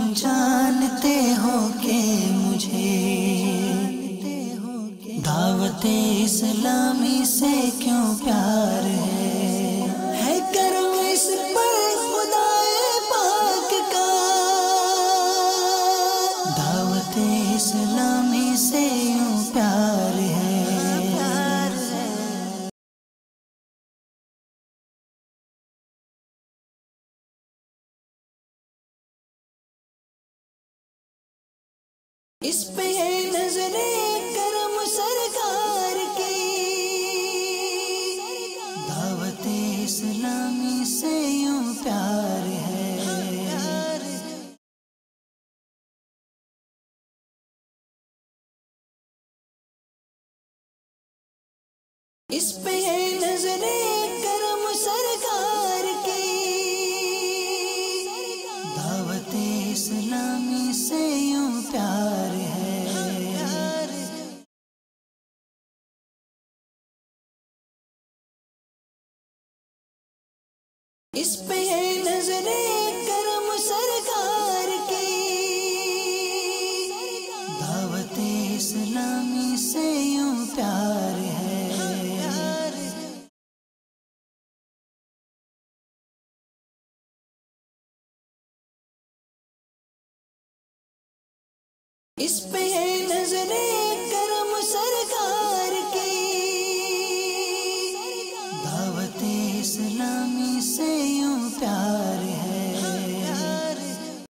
جانتے ہو کہ مجھے دعوت اسلامی سے کیوں پیار ہے کرم اس پر خدائے پاک کا، دعوت اسلامی سے یوں پیار ہے۔ اس پہ ہے نظر کرم سرکار کی، دعوت اسلامی سے یوں پیار ہے۔ اس پہ ہے نظر کرم سرکار کی، دعوت اسلامی سے یوں پیار ہے۔ اس پہ ہے نظر کرم سرکار کی، دعوت اسلامی سے یوں پیار ہے۔ اس پہ ہے نظر کرم سرکار کی، دعوت اسلامی سے یوں پیار